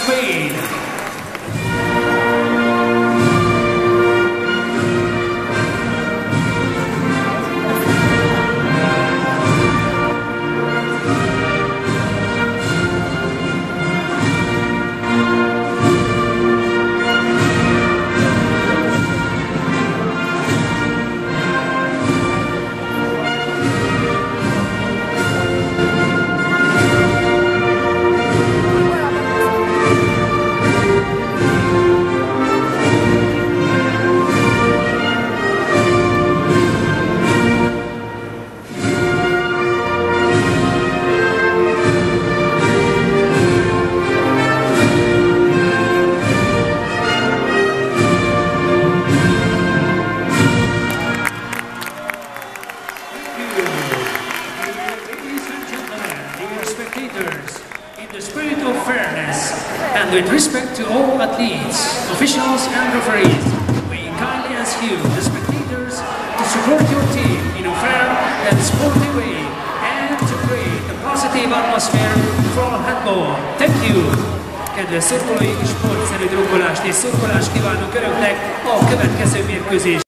Spain. With respect to all athletes, officials and referees, we kindly ask you, the spectators, to support your team in a fair and sporty way and to create a positive atmosphere for handball. Thank you! Kedves szurkolóink, sportszerű drukkolást és szurkolást kívánunk Önöknek a következő mérkőzés.